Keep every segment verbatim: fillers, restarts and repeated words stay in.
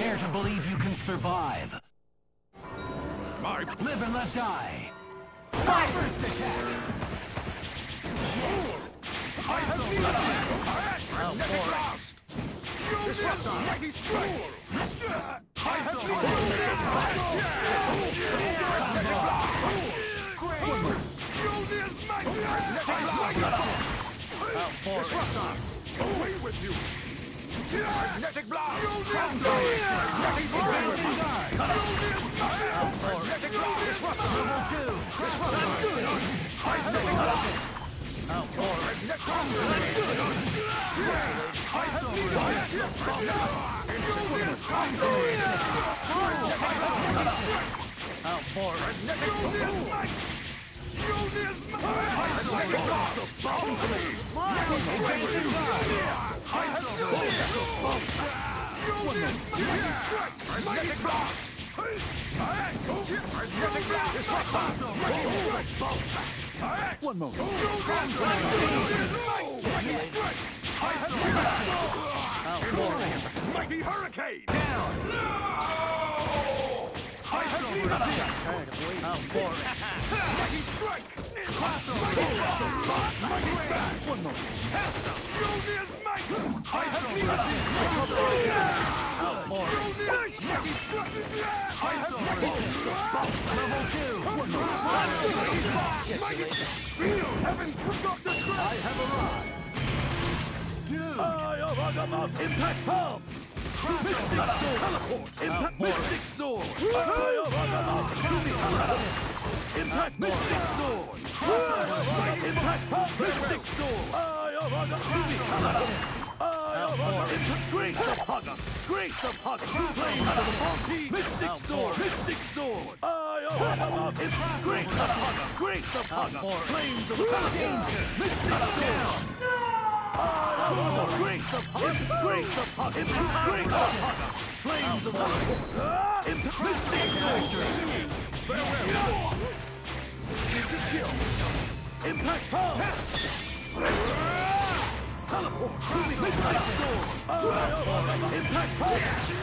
Dare to believe you can survive. My live and let die. Fight! First attack. I have been lost. This was a mighty strike. I have been This was away with you. Magnetic blast! Magnetic blast! Magnetic blast! This was level two! This was good! Magnetic blast! Magnetic blast! I have been out for magnetic blast! One moment. Mighty hurricane! Down! I have been tired of waiting. Out for it. Mighty strike! Mighty bash! One moment. Furious might! I have been out for it. Mighty stresses! I have been level two! One moment. Mighty feel heaven's for Doctor Craig! I have arrived! Dude! I have about impact palm! Mystic sword! Impact mystic sword! Impact mystic sword! Impact mystic sword! Grace of Hugger! Grace of Hugger! Two flames of the faulty! Mystic sword! Mystic sword! Grace of Hugger! Grace of Hugger! Flames of the danger! Mystic sword! Grace of Hugger! Grace of Hugger! Grace of Hugger! Flames of Hugger! Mystic sword! Farewell! Here's the chill! Impact power! Teleport to me! Mystic sword! Impact power!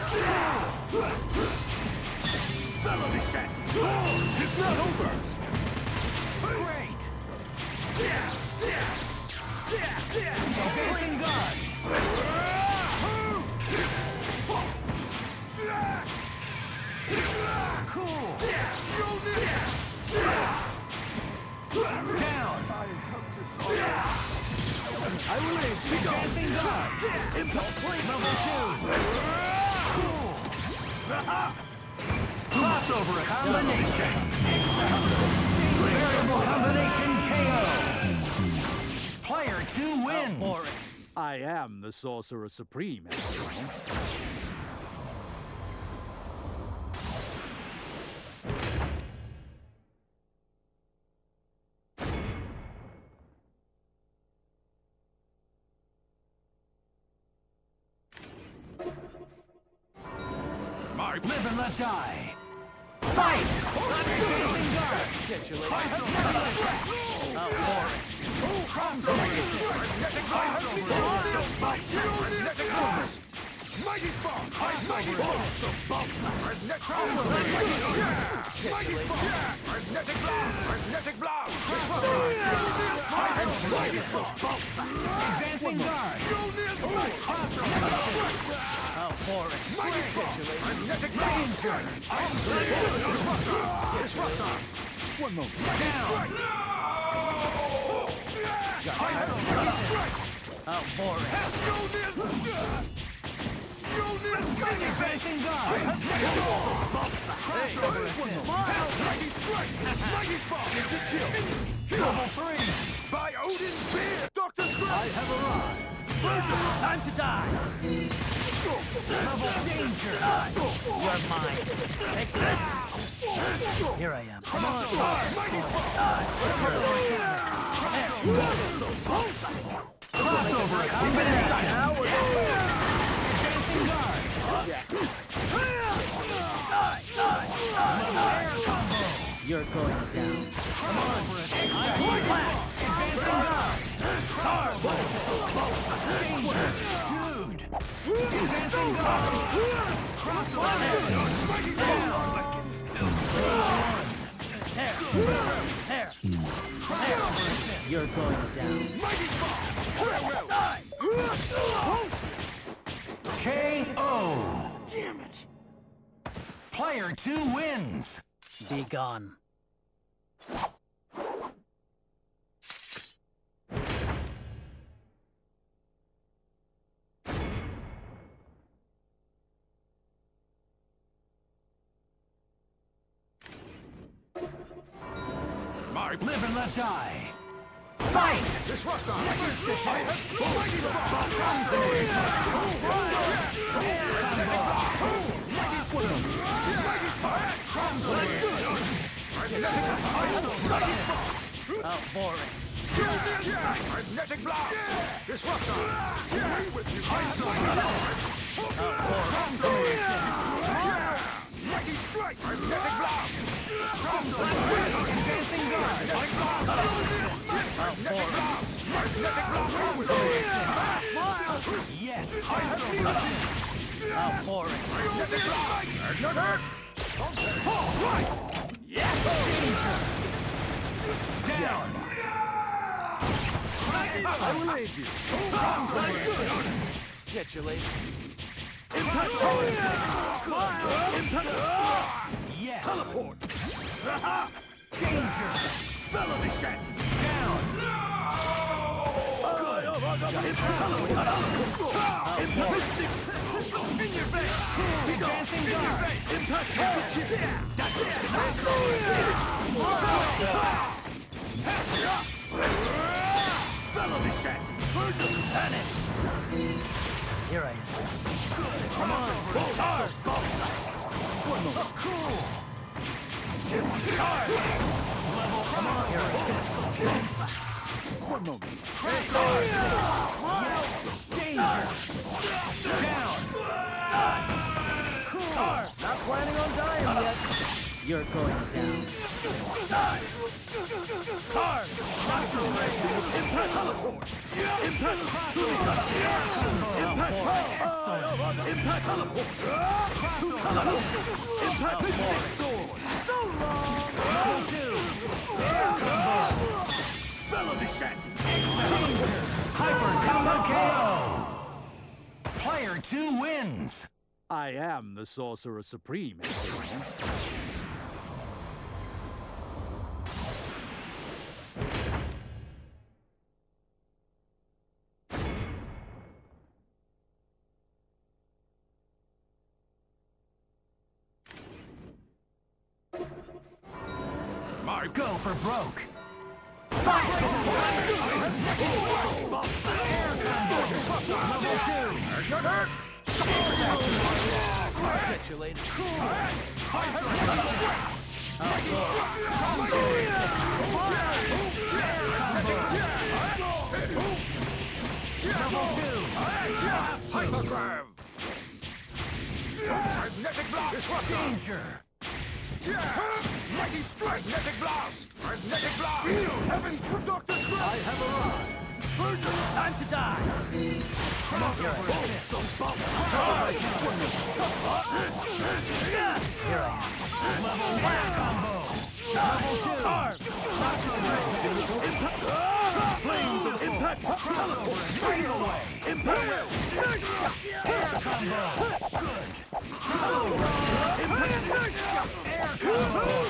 Spell of the set! Tis not over! Great! Facing guard! Cool! Down! I will aid you! Facing guard! Impulse plate level two! Cool! Crossover combination! Variable combination K O! Player two wins! I am the Sorcerer Supreme, as you know. Live and let die! Fight! Facing guard! Get you later. Out for it! Mighty Bomb! Mighty Bomb! Magnetic Bomb! Mighty Bomb! Magnetic Blast! Magnetic Blast! Mighty Bomb! Advancing guard! Out for it! Mighty Bomb! Magnetic Danger! One moment! Down! Out for it! Advancing guard! Hey! Mighty strike! Mighty bomb! It's a chill! Level three! By Odin's beard! Doctor Craig! I have arrived! Vergil! Time to die! Level danger! You're mine! Take this! Here I am! Come on! Mighty bomb! Crossover! Now we're guard! You're going down. Come on! I'm going flat! Advancing guard! Dude! Advancing guard! You're going down. K O. Damn it. Player two wins. Be gone. Live and let die. Fight! This was on. Oh, boring. Magnetic blast. This was on. With you. Oh, boring. Mighty strike. Magnetic blast. Advancing guard. Magnetic blast. Magnetic blast. Magnetic blast. Yes. Oh, boring. Magnetic blast. Magnetic. Oh, right. Yes. Down. I will aid you. Get you later. Impact. Impact. Yes. Teleport. Danger. Spell of the set. Down. Good. In your face. Advancing guard. Impact. That's Spell of the set. Vergil. Vanish. Here I am. Come on. Hard. One moment. Cool. Hard. Level. Come on. Here I am. One moment. Danger. Down. Cool. Hard. Not planning on dying yet. You're going down. Hard. Impact. Teleport. Impact. Impact. Impact. Teleport. Impact. Mystic sword. So long. Level two. Air combo. Spell of the set. Hyper combo K O. Player two wins. I am the Sorcerer Supreme, F T ten. Go for broke. Get you later. Hypergrab. Magnetic blast. Danger. Mighty strike! Magnetic blast! Magnetic blast! Heavens for Doctor Crunch! I have arrived! Vergil! Time to die! Come on, here I am! Here I am. Level one combo! Level two! Arm! Flames of impact! Teleport! Straight away! Impact! Air combo! Good! Impact! Air combo!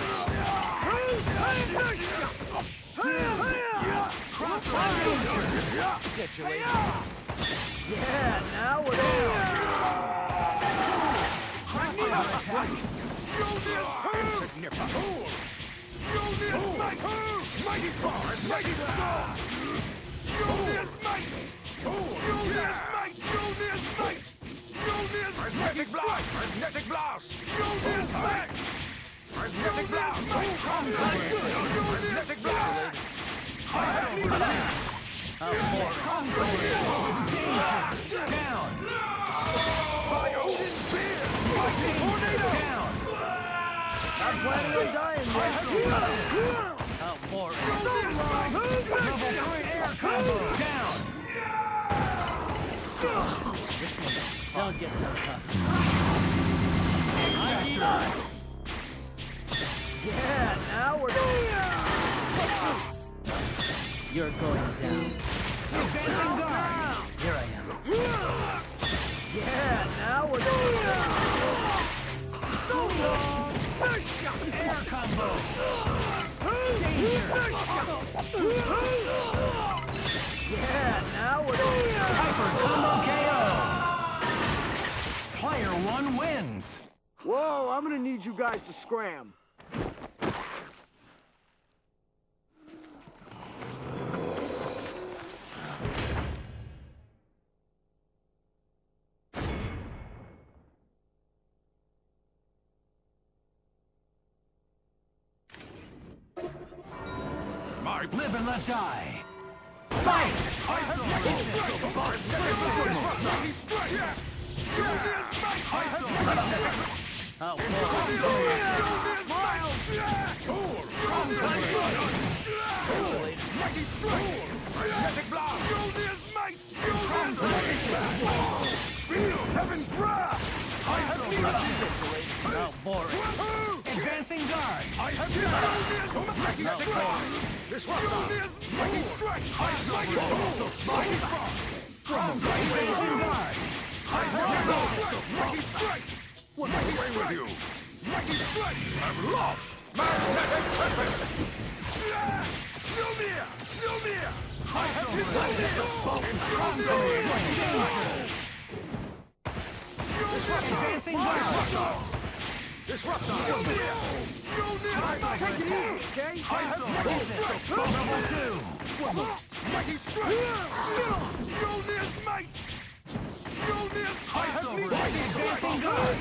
Get you later. Yeah, now we're down. Mighty far! Mighty far! Magnetic blast! Magnetic blast! Magnetic blast! Magnetic blast! Down! By Odin's spear! Tornado! Down! I'm planning on dying yet. Oh, boring. Level three air combo! Down! This one, don't get so tough. Yeah, now we're You're going down. Advancing guard. Here I am. Yeah, now we're So long. First shot. Air combo. Danger. First shot. Yeah, now we're Hyper combo K O. Player one wins. Whoa, I'm gonna need you guys to scram. Live and let die. Fight! I have Oh, boring. Advancing guard. I have this one. Mighty strike. I have mighty strike. Advancing guard. I have mighty strike. What away with you? Mighty strike. I've lost. Magnetic weapon. Lumia. Lumia. I have Advancing guard. Disrupt on Take it easy, okay? I have level two. Mighty strike. Mjolnir's might. Mjolnir's I have mighty advancing guard.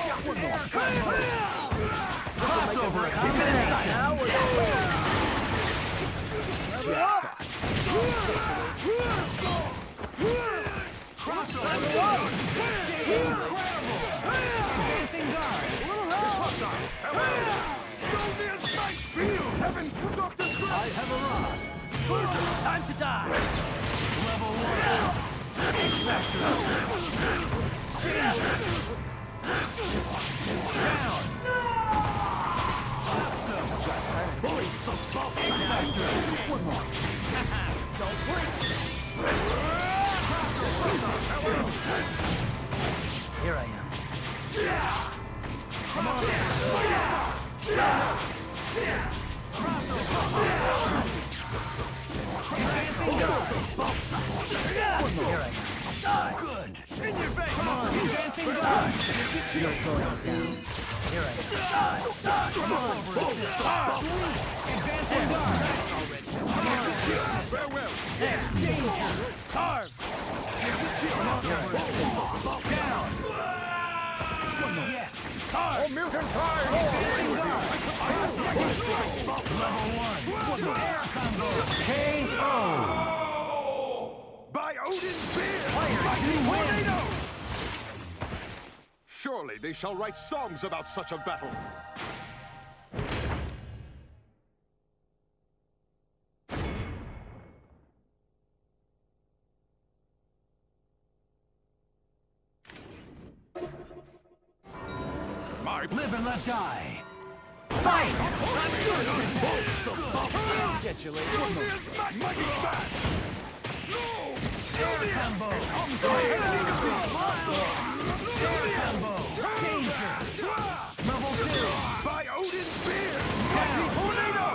Crossover. Now we're level up. Crossover. Advancing guard. I have arrived. Time to die. Level one. X-Factor. Down. One more. Don't blink. Here I am. Come on. Here I am. Good. In your face. Come on. Advancing guard. You're going down. Here I am. Come on. Advancing guard. Farewell. There. Danger. Carve. Down. Yes. Carve. Oh, mutant pride. Advancing guard. Level one. Air combo. K O. By Odin's spear! Mighty Magneto! Surely they shall write songs about such a battle. My live and let die. Fight! Get you later. Mighty smash! Air combo! Air combo! Danger! Level two! By Odin's spear! Mighty tornado!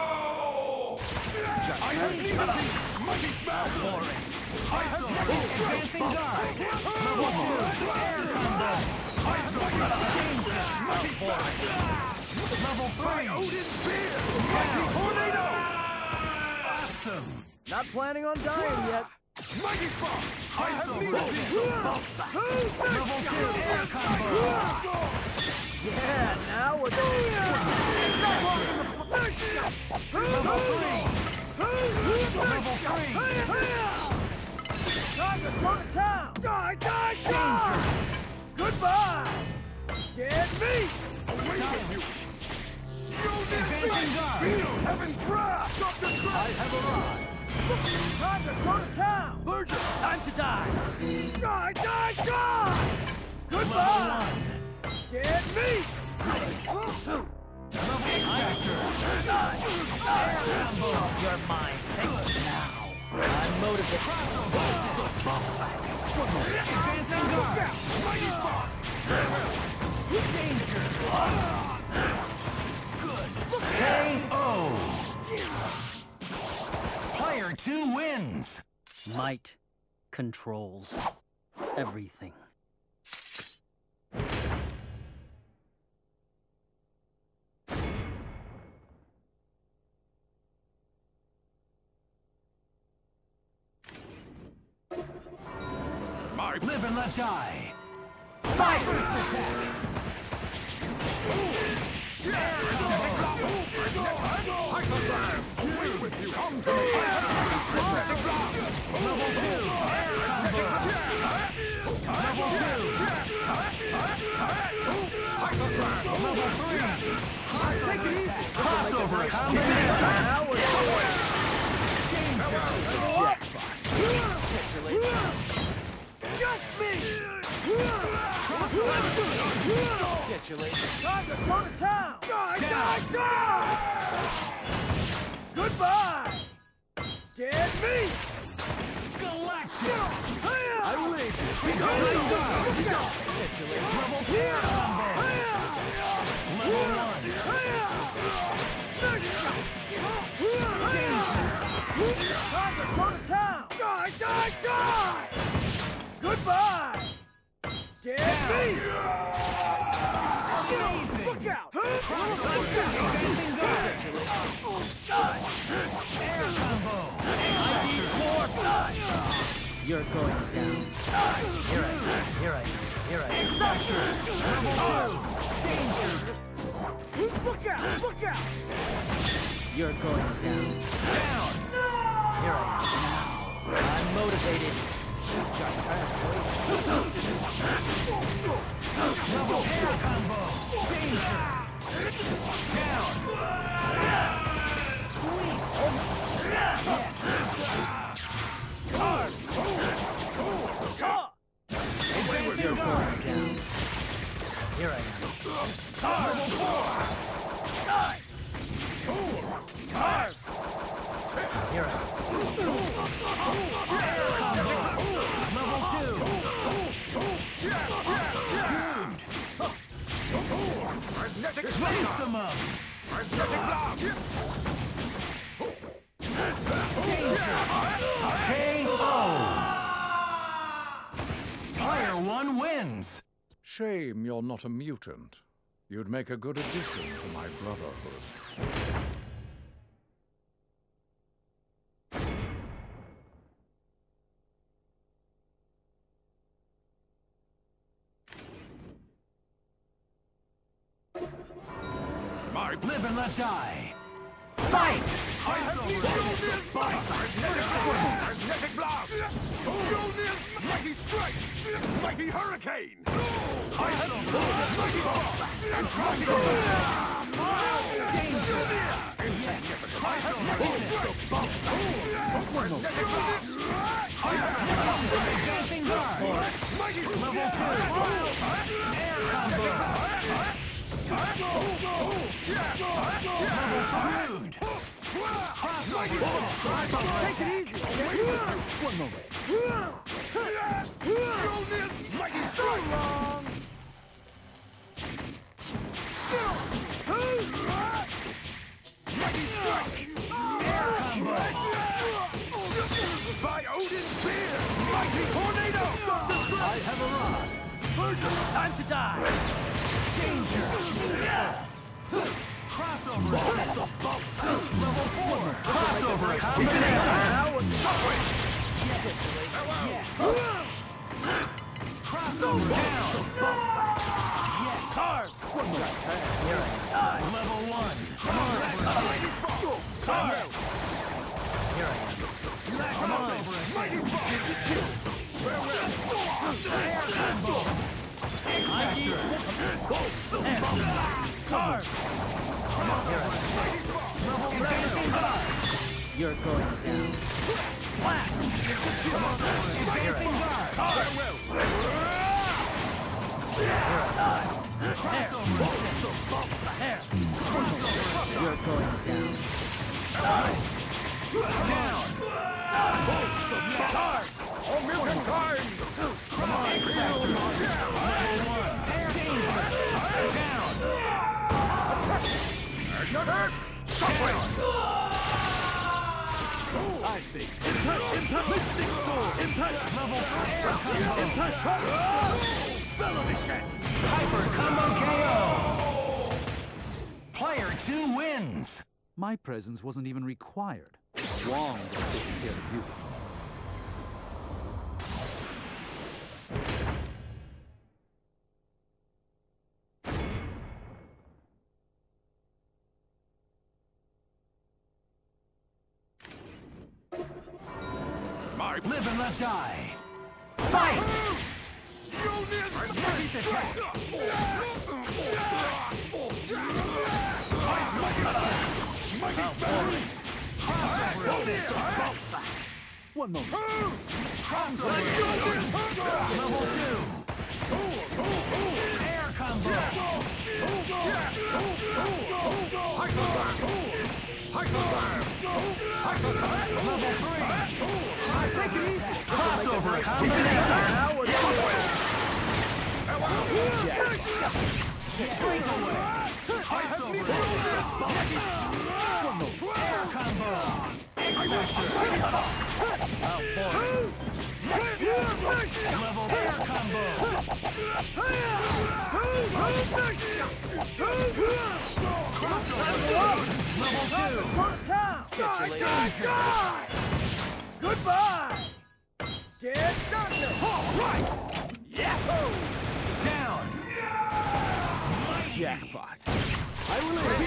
I have liberty! Mighty smash! I have advancing guard! Level two! Air combo! I have danger! Mighty smash! Level three! By Odin's spear! Mighty tornado! Awesome! Not planning on dying yet. Mighty Spark! I have liberty! Level two! Air combo! Yeah, now we're Level three! Level three! Time to go to town! Die, die, die! Goodbye! Dead meat! Away from you! Advancing guard! Feel heaven's wrath! I have arrived! Time to go to town! Vergil! Time to die! Die, die, die! Level Goodbye! one! Dead meat! You're mine. Take it now. I'm motivated. Danger! Good. K O! Player two wins! Might controls everything. Live and let die. Fight! First attack. Away with you. Come to me. Level two. Level two. Level three. Take it easy. Crossover. Now we're Just me! Get you later. Time to go to town! Die, die, die! Goodbye! Dead meat! Galactic! I will aid you. Get you later. Level four combo! Level one! Time to go to town! Die, die, die! Goodbye! Dead meat! Look out! Look out! Air combo! I need more blood! You're going down. Here I am. Here I am. Here I am. Danger! Look out! Look out! You're going down. Down! Here I am now. I'm motivated. Level air combo! Danger! Down! You're going down. Here I am. Level four! Here I am. Level two! Magnetic Space them up! Magnetic block! K O! Player one wins! Shame you're not a mutant. You'd make a good addition to my brotherhood. Live and let die! Fight! Magnetic blast! Mighty strike! Mighty hurricane! Mighty level two! Air combo! Take it easy! One moment. Mighty strike! Long! Mighty strike! Air combo! By Odin's spear! Mighty tornado! I have arrived. Vergil, time to die! Danger! Crossover! Level four! Crossover! Combination! Shockwave! Crossover down! Card! Level one! Card! Here I am. Come on! Mighty Farewell! Air combo! X-Factor! Card! You're going down. Advancing guard! You're going down. Down. Oh, mutant kind! Come on, Level one. Down. I fixed it. Impact, impact, mystic sword. Impact, level three. Impact, spell of the set. Hyper combo K O. Player two wins. My presence wasn't even required. Wong was taking care of you. Live and let die. Fight! Repeat attack. One moment. Level two. Air combo. Level three. Take it easy. Crossover combination. Breakaway. Crossover. Air combo. Level air combo. Level two. Die, die, die! Goodbye! Dead Dante! All right! Yahoo! Down. Jackpot. I will leave.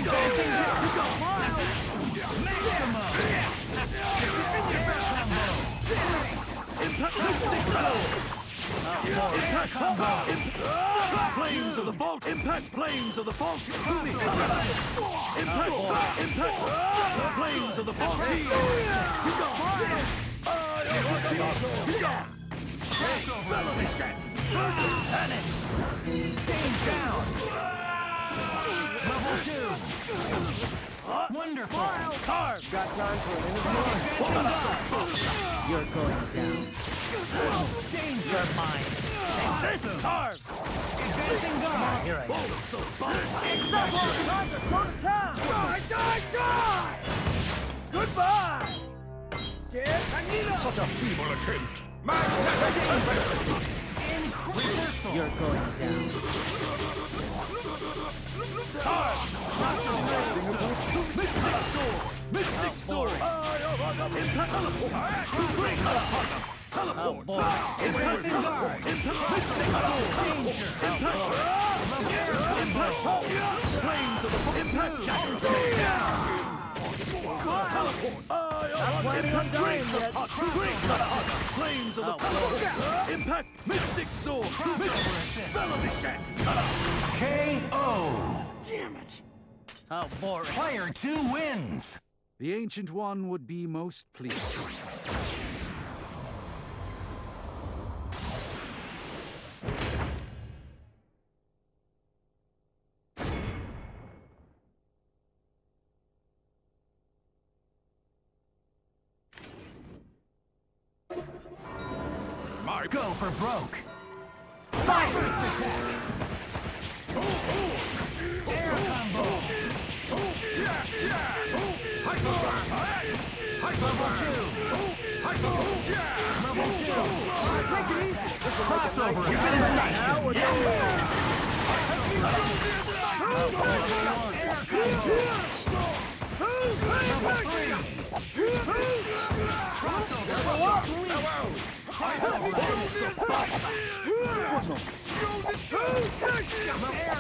Maximum. Air combo. Impact, mystic sword. Impact combo. Flames of the vault. Impact, flames of the vault. To me. Impact, impact. Flames of the vault. Be gone. Be gone. Spell of the set. Vanish. Game down. Level two. Wonderful. Carve! Got time for an interview? You're going down. Danger mine. This Carve. Advancing guard. Here I am. It's not long time to go to town! Die, die, die! Goodbye! Dead Magneto! Such a feeble attempt! Incredible. You're going down. Mystic sword. Mystic sword. Impact. Oh boy. Advancing guard. Impact. Mystic sword. Danger. Impact. Impact. Flames of the impact. Impact. Grace of hot. Grace of hot. Flames of the impact. Mystic sword. Mystic spell of the set. K O. Damn it! How boring. Player two wins. The Ancient One would be most pleased. My go for broke. Fire! First attack. Air combo. Level two. Level two. Take it easy! Crossover. Finish Now we're Air combo. Level three. Air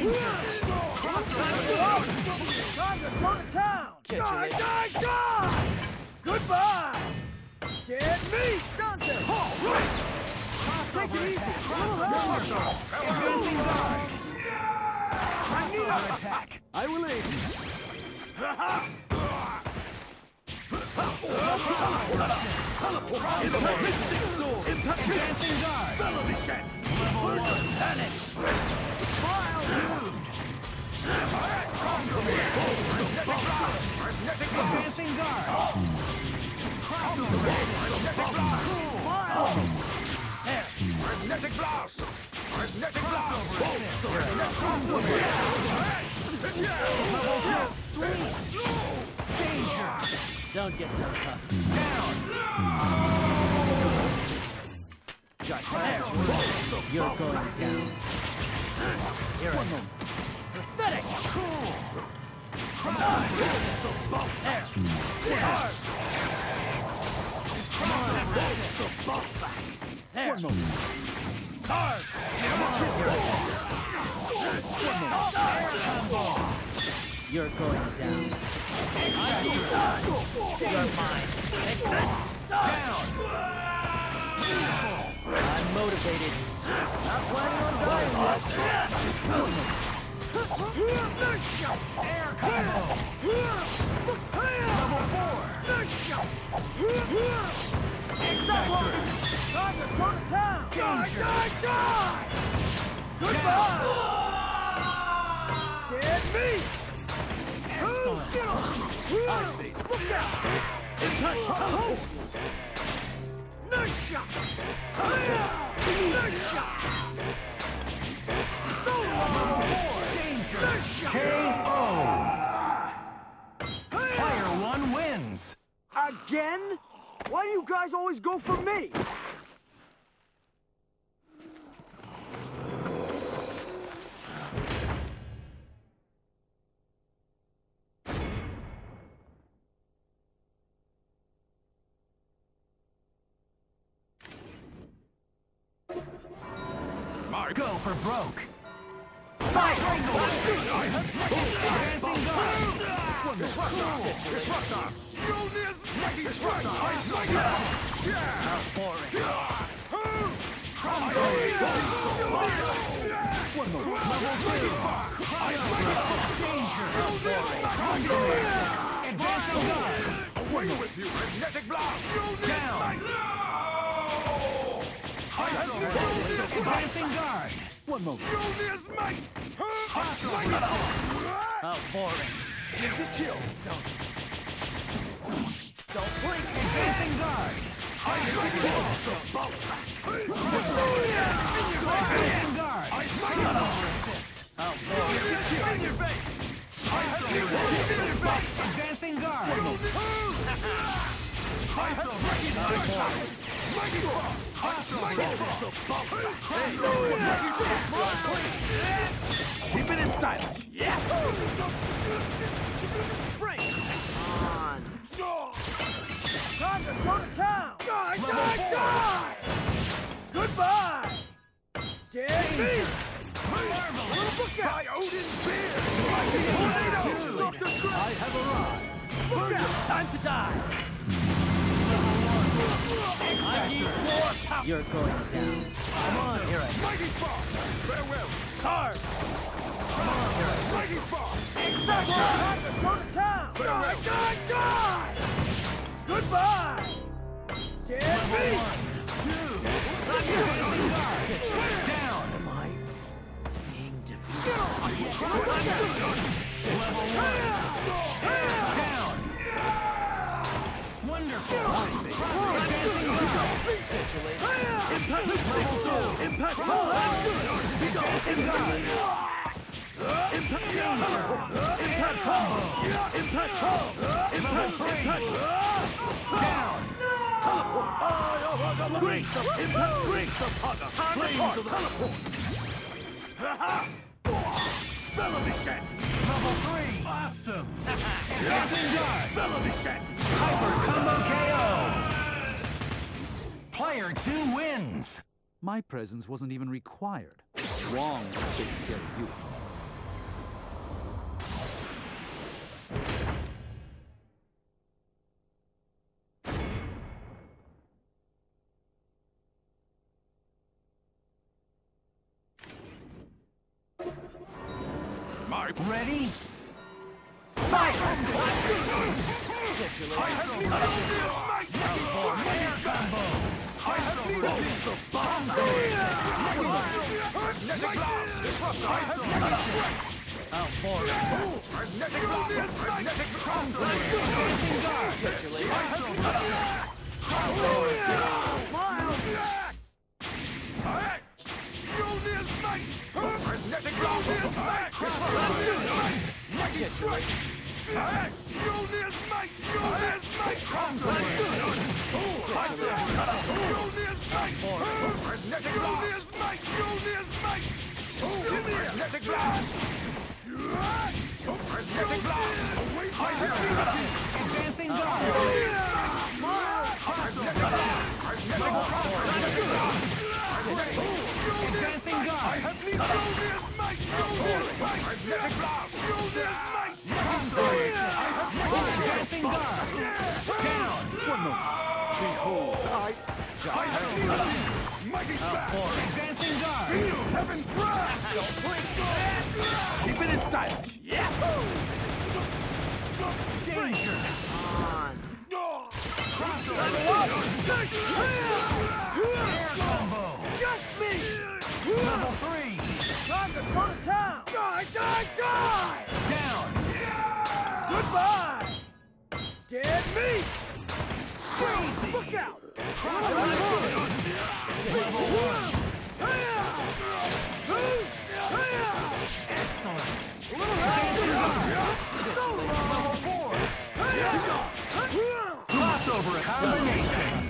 Time to go to town! Die, die, die! Goodbye! Dead meat, Dante! All right! Take it easy! Advancing guard. Magneto attack. I will aid you. Impact. Mystic sword. Impact. Advancing guard. Spell of the set. Vanish! Advancing guard. Magnetic blast! Magnetic blast! Danger. Don't get so tough. Got There. You're going down. Here I am. Pathetic! Cool. There. There. Card. You're going down. You're mine. Take this. Down. I'm motivated. Not planning on dying yet. Air combo. Level four. Exactly. Time to go to town! Die, die, die! Goodbye! Dead meat! Excellent. Get on! Look out! Impact post! Nice shot! Nice shot! Danger. Nice shot! K O. Player one wins. Again? Why do you guys always go for me? Go for broke. Fight! Advancing guard. Disruptor! Jonas Mighty Disruptor! Boring. One more. Level two. Danger. Advancing guard. Away with you! Magnetic blast! Down. Advancing guard. One moment. Jonas Might! How boring. Gives you chills, don't it? Don't blink. Advancing guard. Advancing guard. How boring. In your face. Advancing guard. Keep it in stylish. Yeah! On! Time to go to town! Die, die, die! Goodbye! Dead meat! Look out! By Odin's beard! I have arrived. Look out! Time to die. I need more power. You're going down. Come on, here I am. Mighty Spark! Farewell! Card. Mighty Spark! Stop! Time to go to town! Die, die, die! Goodbye! Dead meat! Down. Am I being defeated? Get on! Level one. Down. Wonderful. Advancing guard. Impact! Impact! Impact! Impact! Impact combo! Impact combo! Impact! Impact! Down. Grace of impact! Grace of Haga! Flames of the teleport! Spell of Shanty! Level three. Awesome. Advancing guard. Spell of Shanty! Hyper combo K O. Player two wins. My presence wasn't even required. Wong taking care of you. Ready? Fight! Air combo. Keep it in style. Yeah. Danger. Air combo. Just me! Level three. Time to go to town! Die, die, die! Down. Goodbye! Dead meat! Crazy. Look out! Level one. Level four. Crossover combination.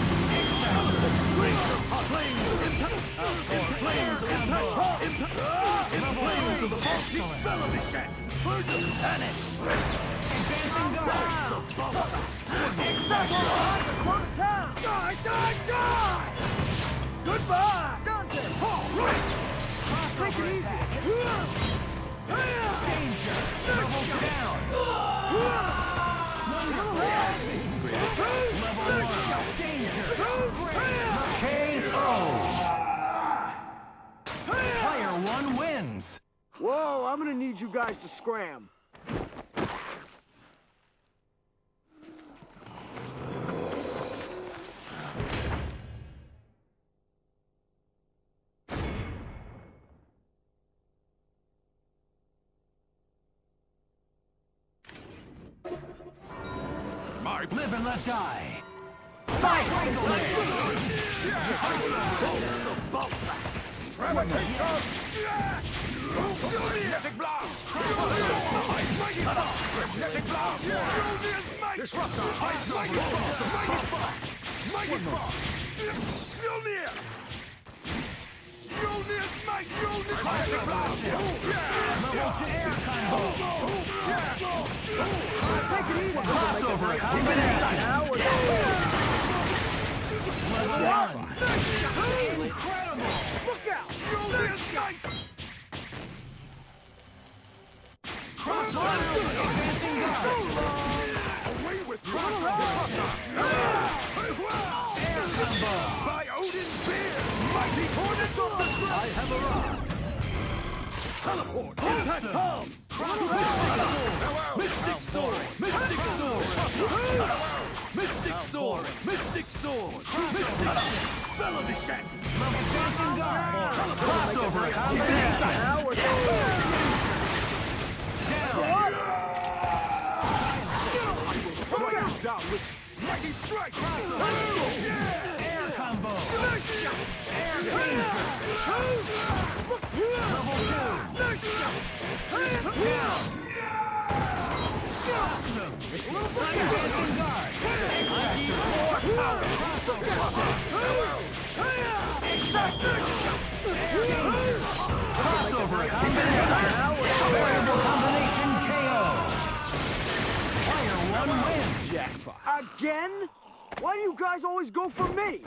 Flames of impact! Impact! Flames of the faulty spell of his shanty! Vergil, vanish! Go to town! Die, die, die! Goodbye! Dante! Take it easy! Danger. Level down. Level one. Danger. K O. Player one wins. Whoa, I'm gonna need you guys to scram. Live and let die. Fight! Magnetic blast! Magnetic blast! Disruptor! Mighty spark! Mighty spark! Still near! Mjolnir's might! Mjolnir's magnetic blast! Air combo. Take it easy! Crossover combination. Now we're Level one. Incredible. Look out! Mjolnir's might! Away with you! Air combo. By Odin's spear! Mighty hornets of the ground! I have arrived! Teleport! Impact palm! Mystic sword! Mystic sword! Mystic sword! Mystic sword! Mystic spell of the shanty! Advancing guard. Crossover combination. Now we're Strike you down with mighty strike! Air combo. Air danger. Level two. Awesome. Advancing guard. I need more power. Crossover combination. Variable combination K O. Player one wins. Jackpot. Again? Why do you guys always go for me?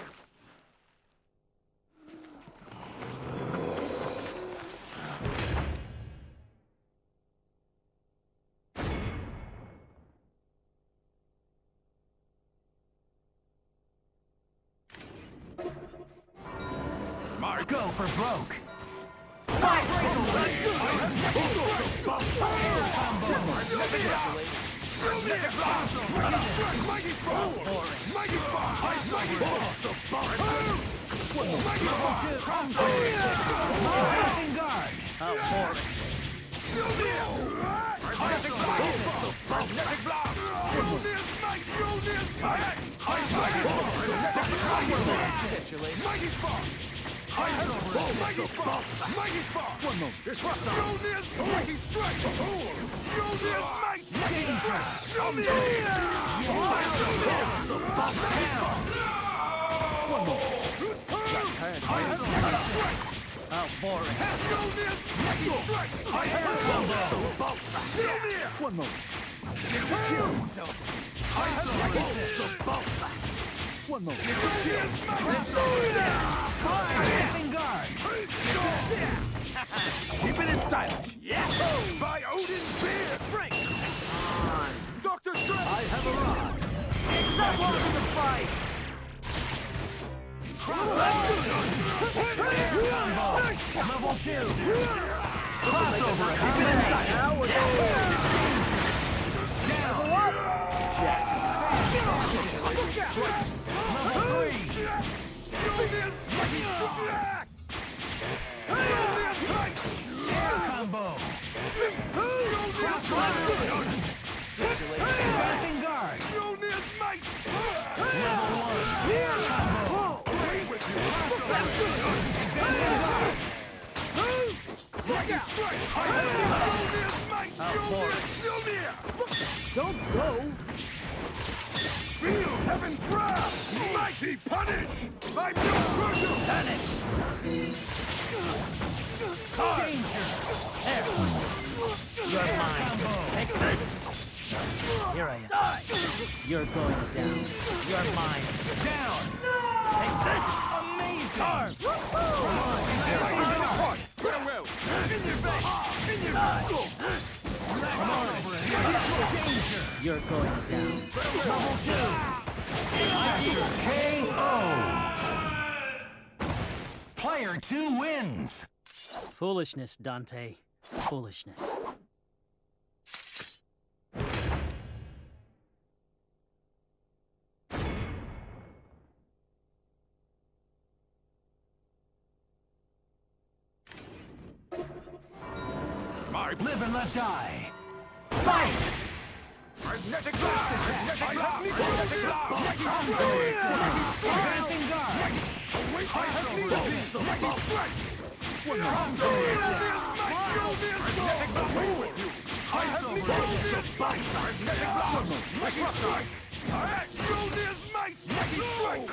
Go for broke. Fight breakaway. Air combo. Magnetic blast! Mighty fall! Mighty fall! Mighty fall! Mighty fall! Facing guard. How boring. Magnetic blast! Magnetic blast! Mighty fall! Mighty fall! Mighty fall! One moment. Disrupt now! Mighty strike! Mjolnir's might! Mighty strike! One moment. Got tired of I it. have mighty strike! How boring. Mjolnir's mighty strike! I have Mjolnir! One moment. I have mighty One moment. Facing guard. Keep it in style. Yes! By Odin's beard! Break! Doctor Strange! I have arrived. Stop holding the fight. Level two. Crossover. Keep it in style. Now we're going. Level up. Level three. Mjolnir's mighty strike! Mjolnir's might! Combo. Mjolnir's Facing guard. Mjolnir's might! Level one. Combo. Away with you! Mighty strike! I have Mjolnir's might! Mjolnir's Mjolnir! Don't go. Feel heaven's wrath! Mighty punish! I'm your Vergil! Vanish. Danger. There. You're mine. Take this. Here I am. Die. You're going down. You're mine. Down. Take this. Amazing. Arm. Farewell! In your face! In your face! Danger. You're going down. Level two. K O. Player two wins. Foolishness, Dante. Foolishness. Live and let die. Fight! Magnetic blast! Magnetic blast! Magnetic blast! Advancing guard. Away! I have Mighty strike! Magnetic blast! Away with you! I have Mjolnir's might! Magnetic blast! Mighty strike! Mjolnir's might! Mighty strike!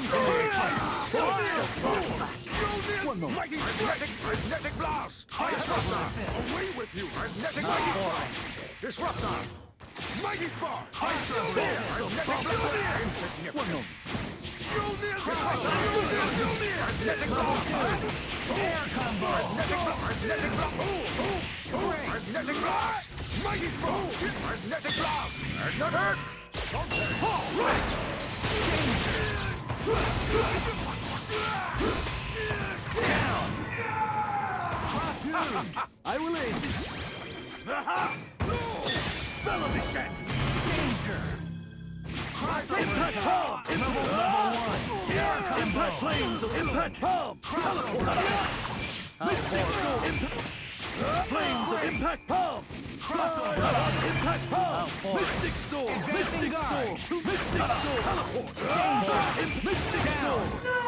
Mjolnir's mighty magnetic magnetic blast! Disruptor! Away with you! Magnetic mighty strike! Disruptor! Mighty spark! Mjolnir! Magnetic blast! One moment. Mjolnir's disruptor! Mjolnir! Magnetic blast! Air combo. Magnetic blast! Magnetic blast! Magnetic blast! Mighty spark! Magnetic blast! Magnetic! Down. I will aid you. Spell of the shed! Danger. Impact palm. Level one. Impact flames of impact palm. Teleport. Mystic sword. Flames of impact palm. Impact palm. Mystic sword. Mystic sword. To mystic sword. Teleport. Mystic sword.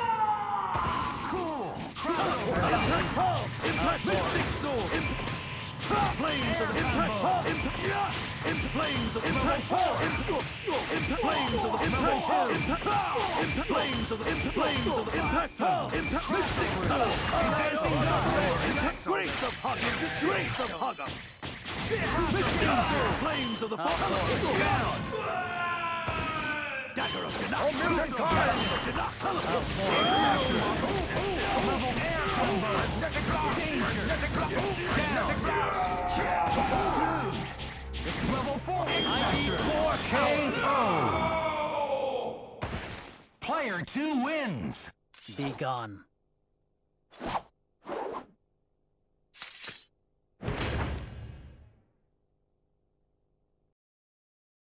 Cool. Impact palm. Impact mystic sword. Flames of impact palm. Flames of impact palm. Flames of impact palm. Flames of flames of impact palm. Mystic sword. Grace of Hugger. Grace of Hugger. Mystic sword. Flames of the fall. Down. Dagger of Dinah. Dagger of Dinah. Level air combo. Danger. This is level four. I need four K O. Player two wins. Be gone.